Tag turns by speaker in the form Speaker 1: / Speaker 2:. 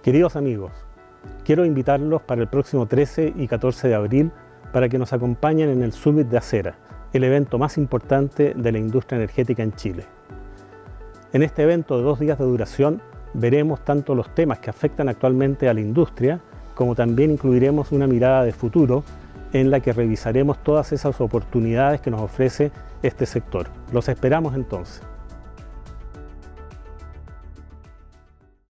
Speaker 1: Queridos amigos, quiero invitarlos para el próximo 13 y 14 de abril para que nos acompañen en el Summit de Acera, el evento más importante de la industria energética en Chile. En este evento de 2 días de duración veremos tanto los temas que afectan actualmente a la industria, como también incluiremos una mirada de futuro en la que revisaremos todas esas oportunidades que nos ofrece este sector. Los esperamos entonces.